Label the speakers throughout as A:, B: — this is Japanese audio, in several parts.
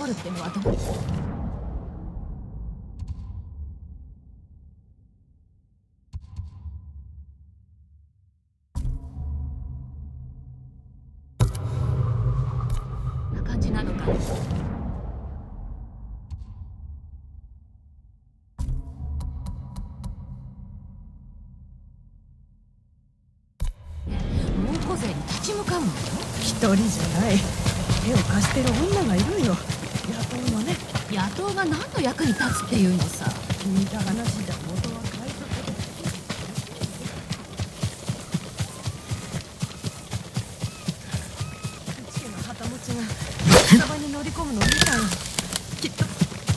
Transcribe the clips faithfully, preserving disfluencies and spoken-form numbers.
A: 残るってのはどう？な感じなのか。猛虎勢に立ち向かうの？
B: 一人じゃない。手を貸してる女がいるよ。野党のね。
A: 野党が何の役に立つっていうのさ。
B: 聞いた話じゃ元は海賊で。一家の旗持ちが酒場に乗り込むのを見たの。きっと。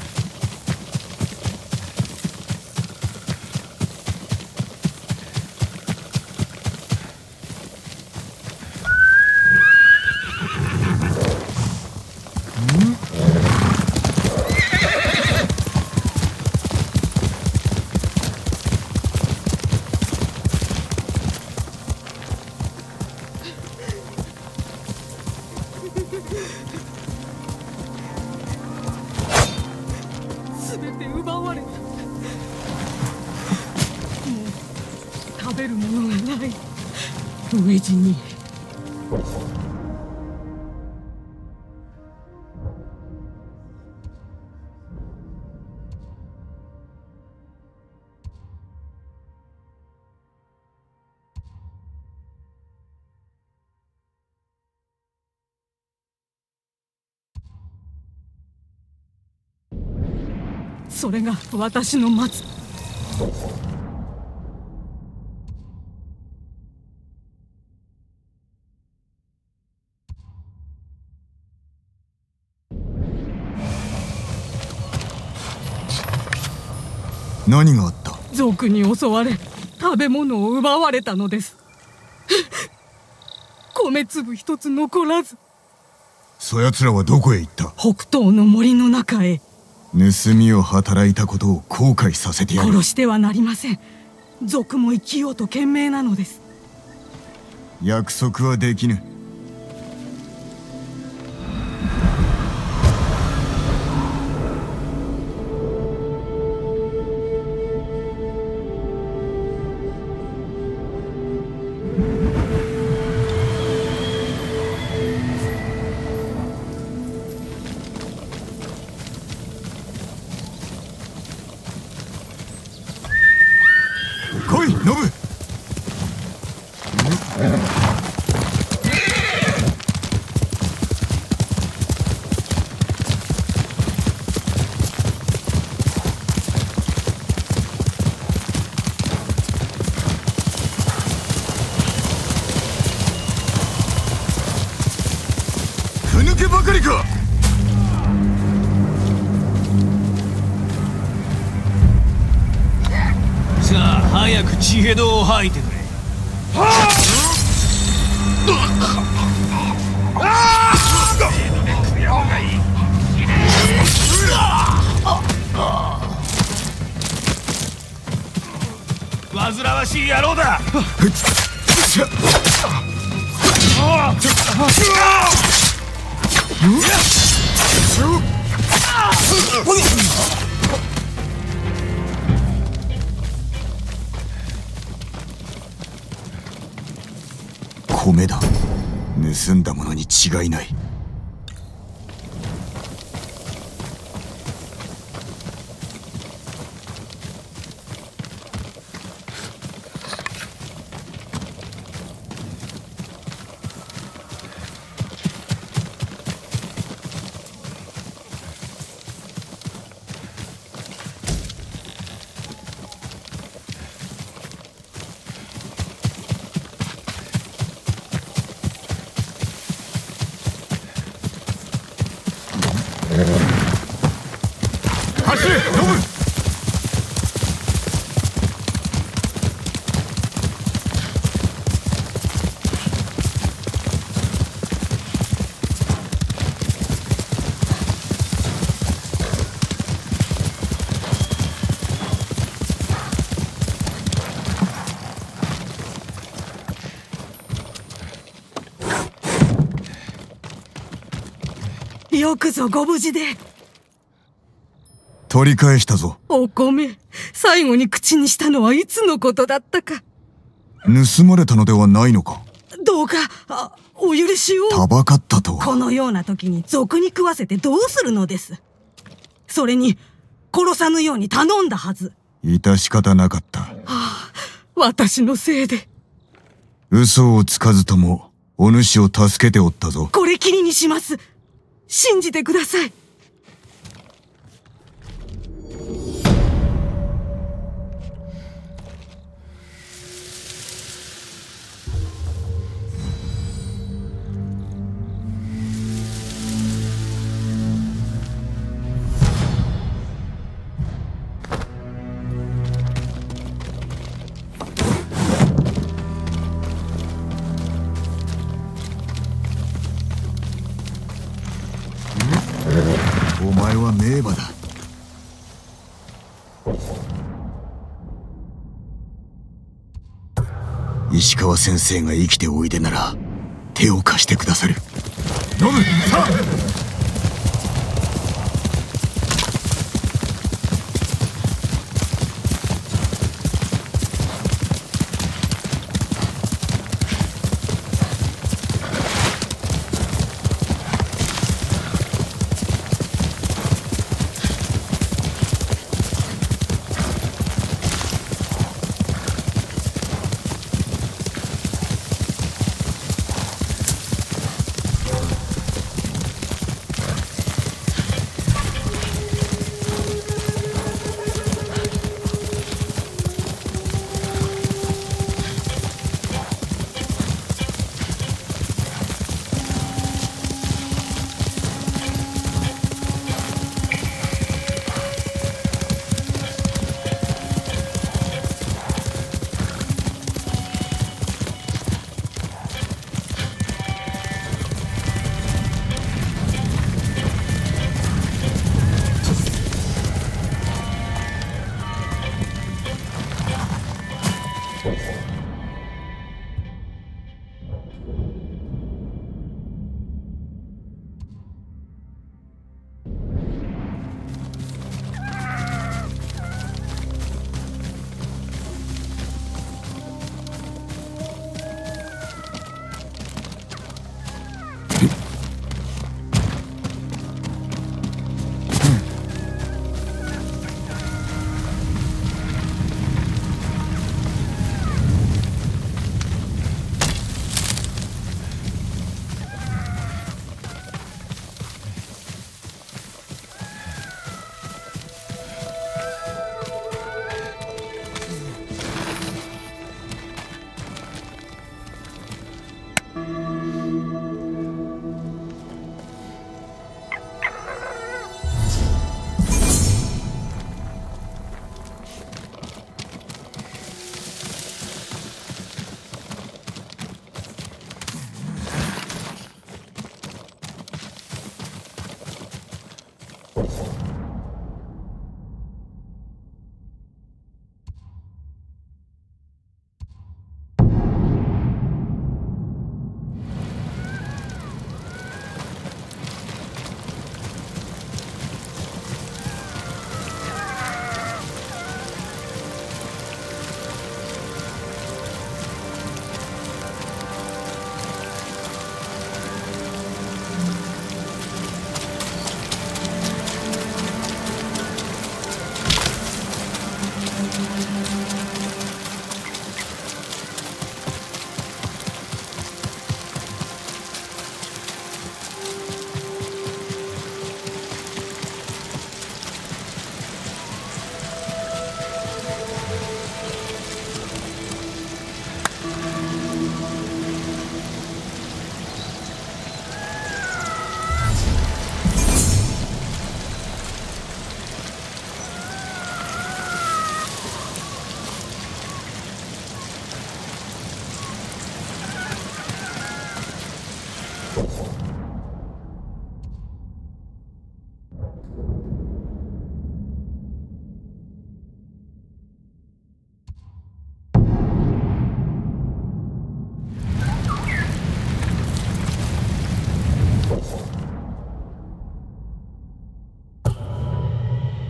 B: 全て奪われた。もう食べるものがない。飢え死に。それが私の待つ。
C: 何があった？
B: 賊に襲われ食べ物を奪われたのです。米粒一つ残らず。
C: そやつらはどこへ行った？
B: 北東の森の中へ。
C: 盗みを働いたことを後悔させてやる。
B: 殺してはなりません。賊も生きようと懸命なのです。
C: 約束はできぬ。来い、ノブ。ふぬけばかりか。
D: さあ早く血へどを吐いてくれ。煩わしい野郎だ。
C: 米だ。盗んだものに違いない。走れ、ノブ。
B: よくぞご無事で。
C: 取り返したぞ。
B: お米、最後に口にしたのはいつのことだったか。
C: 盗まれたのではないのか。
B: どうか、あ、お許しを。
C: たばかったとは。
B: このような時に賊に食わせてどうするのです。それに、殺さぬように頼んだはず。
C: 致し方なかった。は
B: あ、私のせいで。
C: 嘘をつかずとも、お主を助けておったぞ。
B: これきりにします。信じてください。
C: お前は名馬だ。石川先生が生きておいでなら手を貸してくださる。飲む。さあ。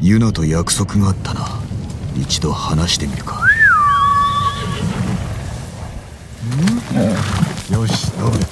C: ユナと約束があったな。一度話してみるか。ん？よし、飲む。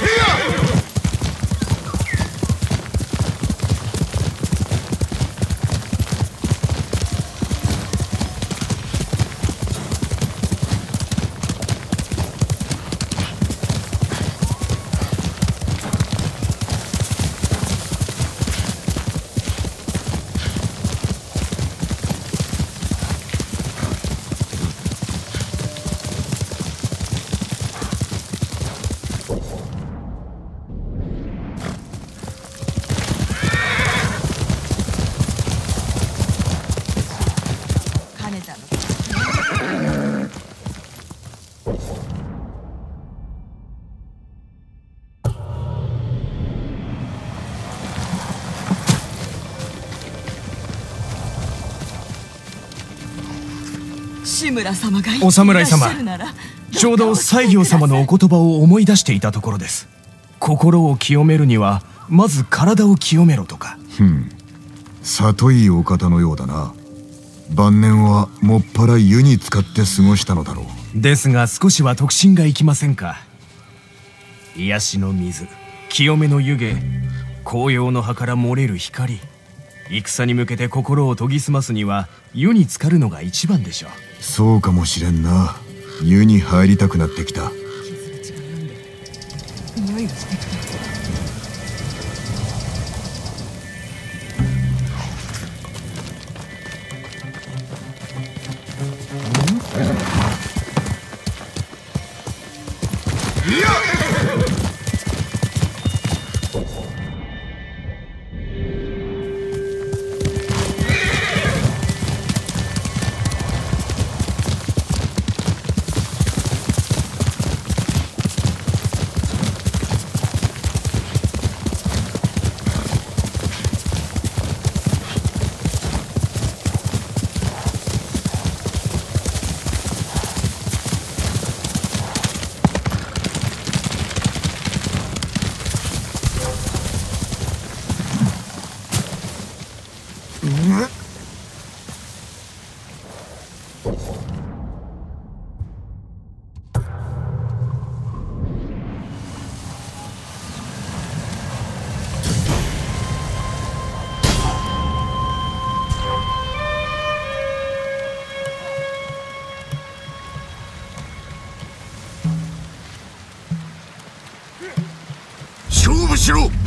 E: お侍様、ちょうど西行様のお言葉を思い出していたところです。心を清めるにはまず体を清めろとか。
C: ふん、里いいお方のようだな。晩年はもっぱら湯に浸かって過ごしたのだろう。
E: ですが少しは得心がいきませんか。癒しの水、清めの湯気、紅葉の葉から漏れる光、戦に向けて心を研ぎ澄ますには湯に浸かるのが一番でしょう。
C: そうかもしれんな。湯に入りたくなってきた。勝負しろ。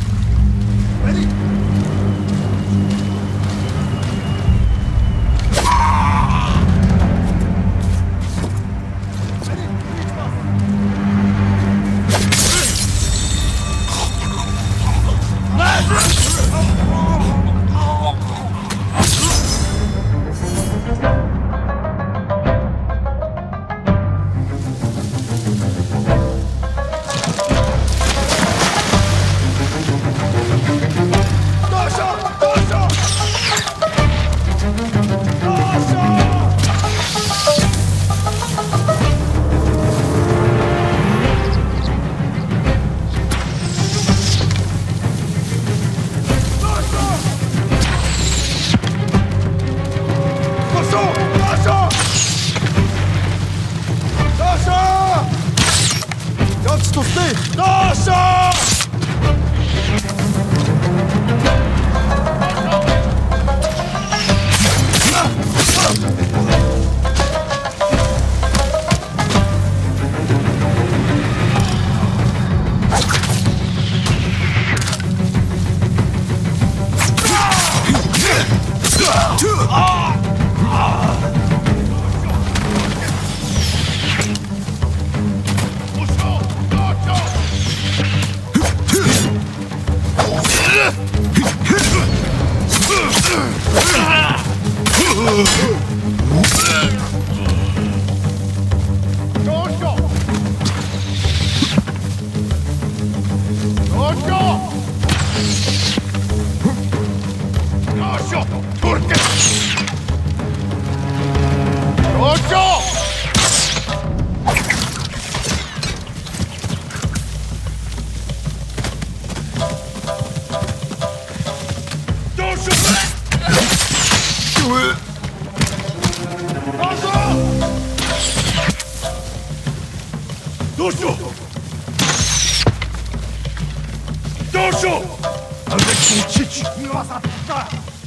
D: что? Avec чичи глаза-то!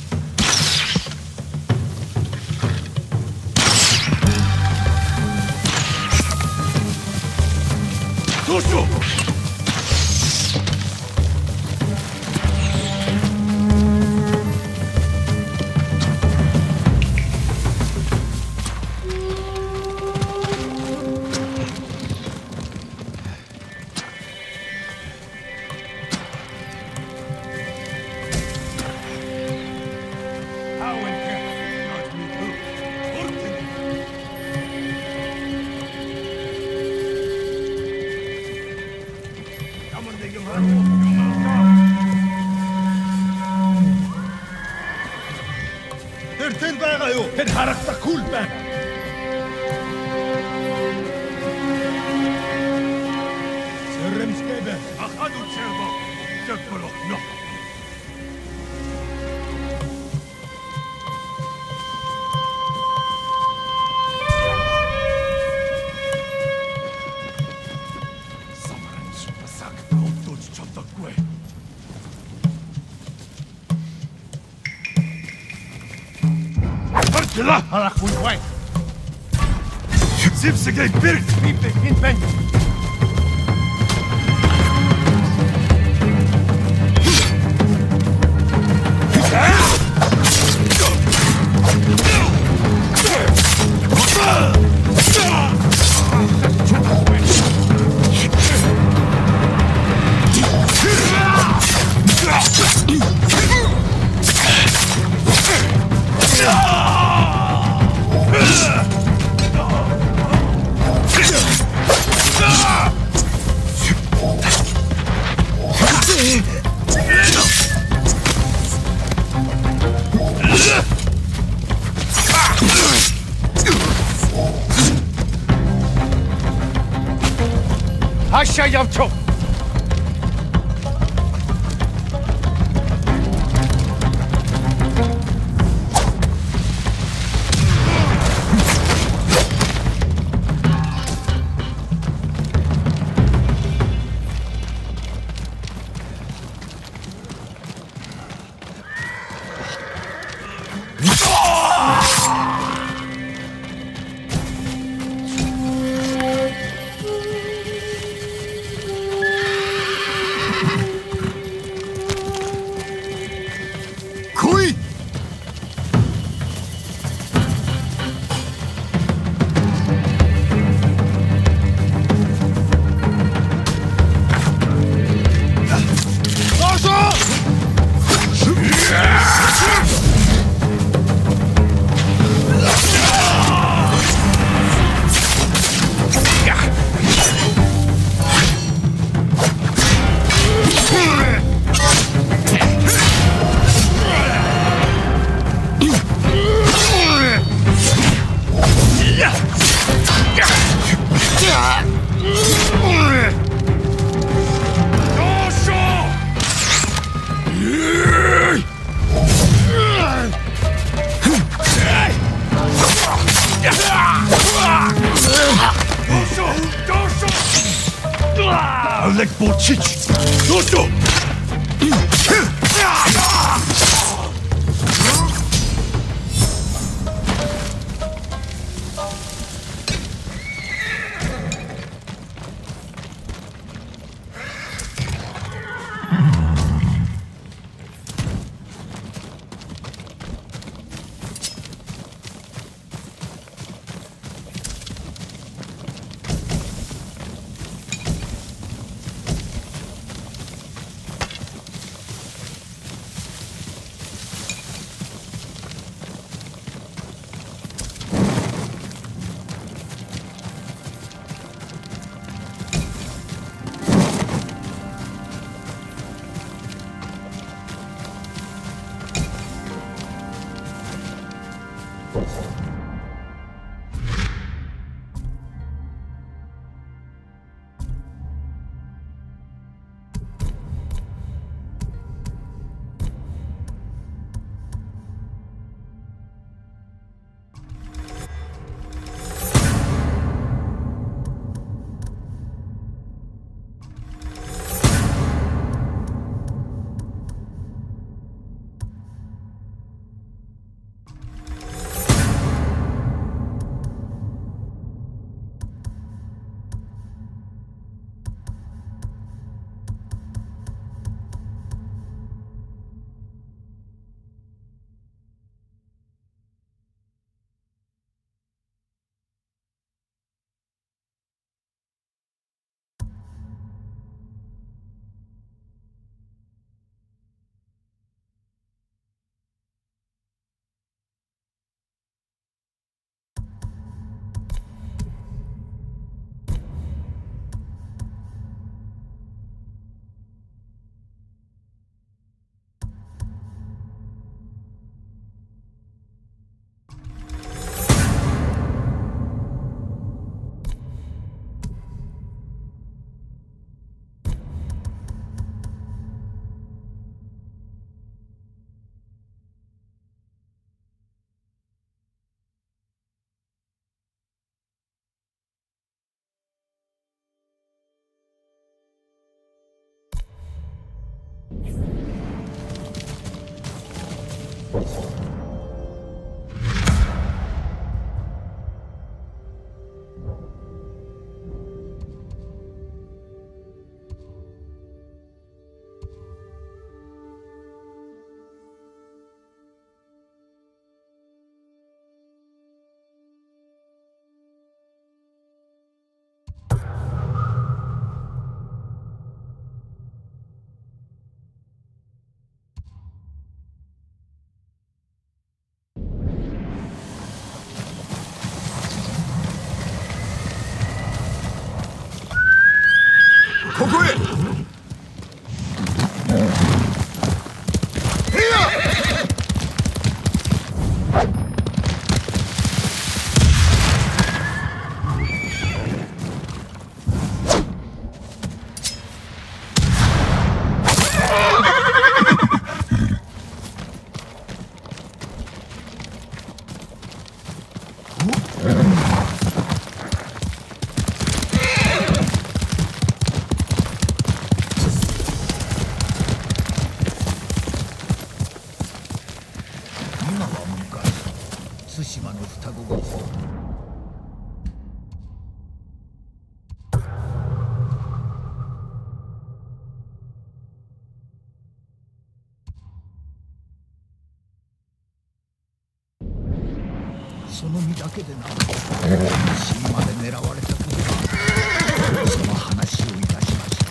D: Слушаю!
F: Эртэн байгаа юу? Тэр харагдахгүй л байна. Сэрэмскэбэ. Ахад үчирбо. Чөкбөлө. Но. Самаранч пасак тоотож чадахгүй. Ла харахгүй бай. Зипсэгэй бэрэг бипэ хин бэн. Aşağı yapçok. Олег Борчич! Ну что?
C: ここへ。
F: 対馬の双子がその身だけでなく死にまで狙われたことがその話をいたしました。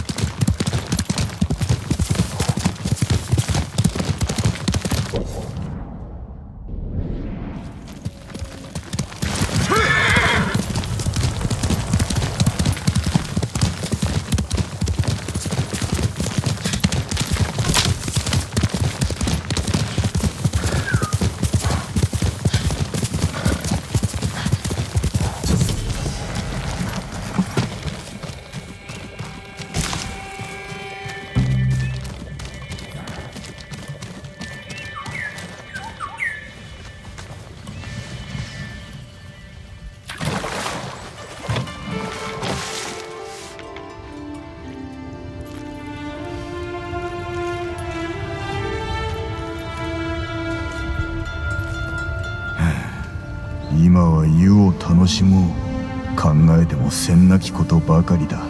C: 今は湯を楽しもう。考えてもせんなきことばかりだ。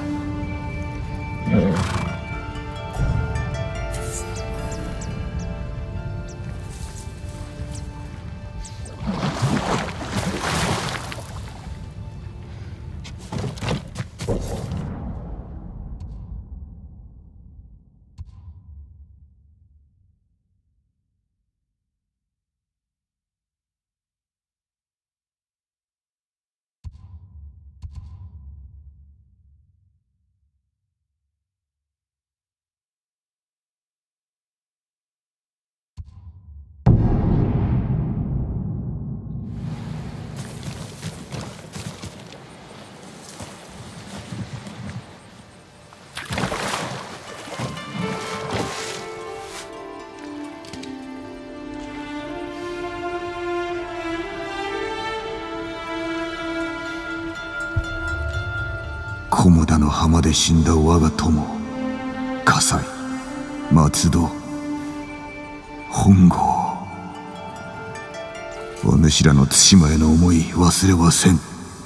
C: 菰田の浜で死んだ我が友、葛西、松戸、本郷、お主らの対馬への思い忘れはせん。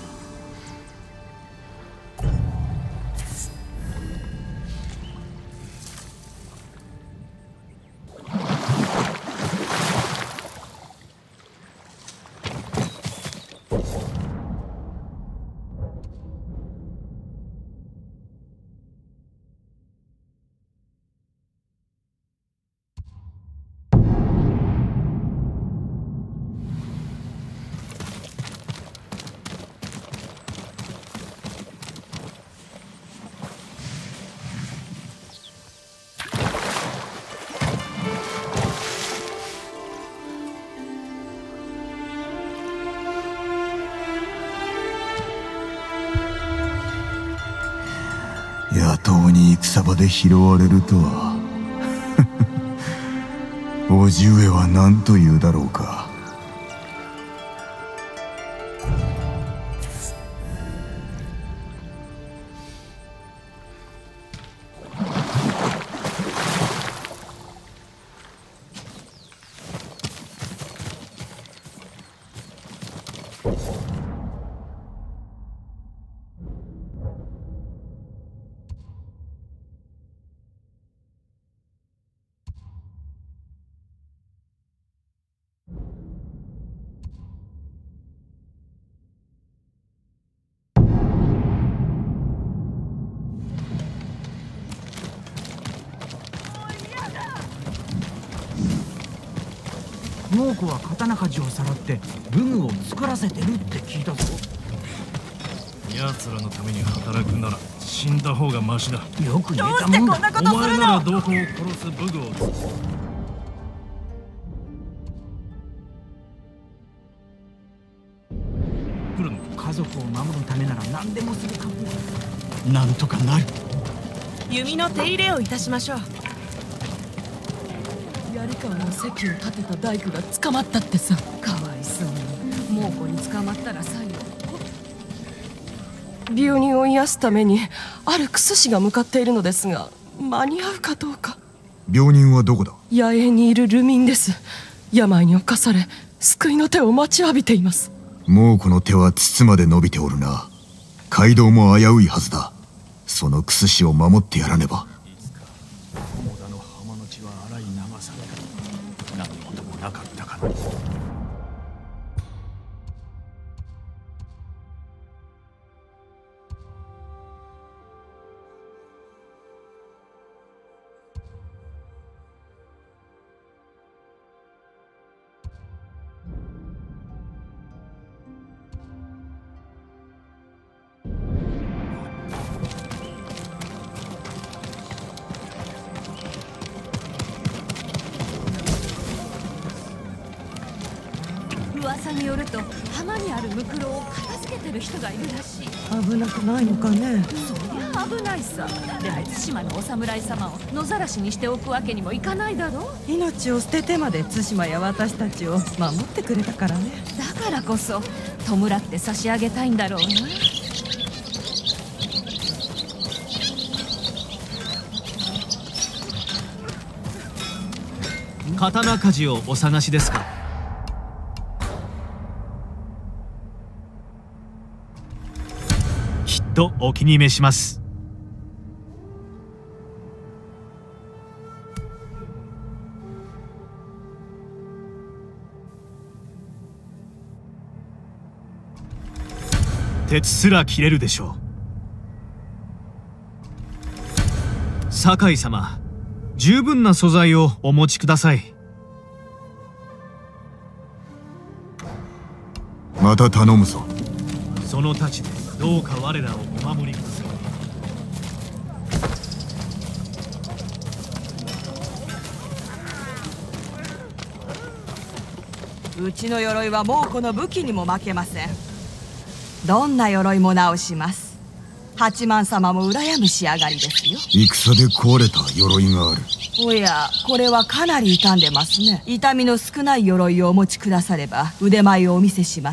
C: 野党に戦場で拾われるとは叔父上は何と言うだろうか。
F: 猛虎は刀鍛冶をさらって武具を作らせてるって聞いたぞ。
E: 奴らのために働くなら死んだ方がマシだ。
F: よく言えたもんだ。
E: お前なら同胞を殺す武具を作る。来るのか。
F: 家族を守るためなら何でもするかも。なんとかなる。
G: 弓の手入れをいたしましょう。
A: 槍川の席を立てた大工が捕まったってさ。かわいそうに猛虎に捕まったら最後。
G: 病人を癒すためにある薬師が向かっているのですが、間に合うかどうか。
C: 病人はどこだ？
G: 野営にいる流民です。病に侵され救いの手を待ちわびています。
C: 猛虎の手は筒まで伸びておるな。街道も危ういはずだ。その薬師を守ってやらねば。
F: 菰田の浜の地は荒い長さで何事もなかったかな。
A: 噂によると浜にあるムクロを片付けてる人がいるらしい。
B: 危なくないのかね。
A: そりゃ危ないさ。でも対馬のお侍様を野ざらしにしておくわけにもいかないだろ。
B: 命を捨ててまで対馬や私たちを守ってくれたからね。
A: だからこそ弔って差し上げたいんだろうな。
E: 刀鍛冶をお探しですか？きっとお気に召します。鉄すら切れるでしょう。酒井様、十分な素材をお持ちください。
C: また頼むぞ。
E: その太刀でどうか我らをお守りください。
H: うちの鎧は猛虎の武器にも負けません。どんな鎧も直します。八幡様も羨む仕上がりですよ。
C: 戦で壊れた鎧がある。
H: おや、これはかなり傷んでますね。痛みの少ない鎧をお持ちくだされば腕前をお見せします。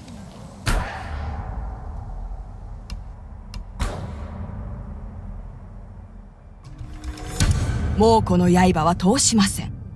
H: 猛虎の刃は通しません。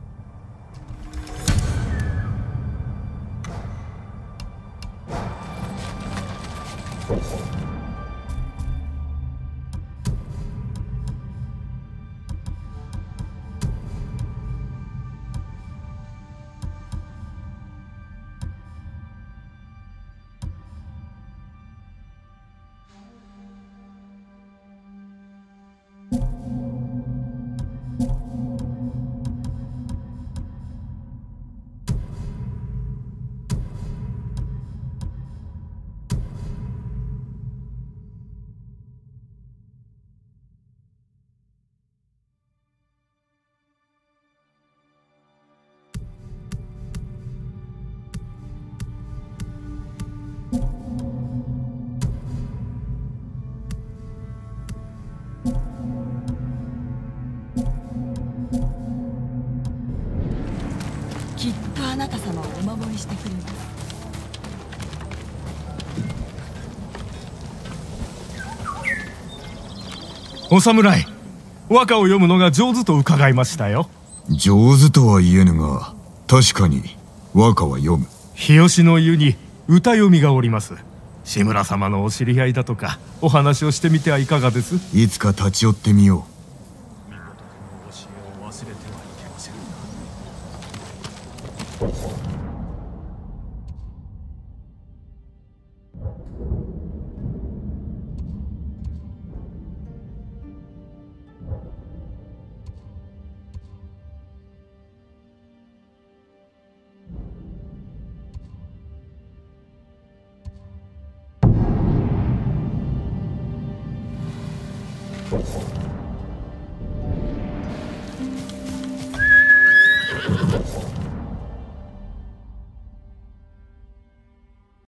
H: きっとあなた様をお守りしてくれます。
E: お侍、和歌を読むのが上手と伺いましたよ。
C: 上手とは言えぬが、確かに和歌は読む。
E: 日吉の湯に歌読みがおります。志村様のお知り合いだとかお話をしてみてはいかがです？
C: いつか立ち寄ってみよう。 う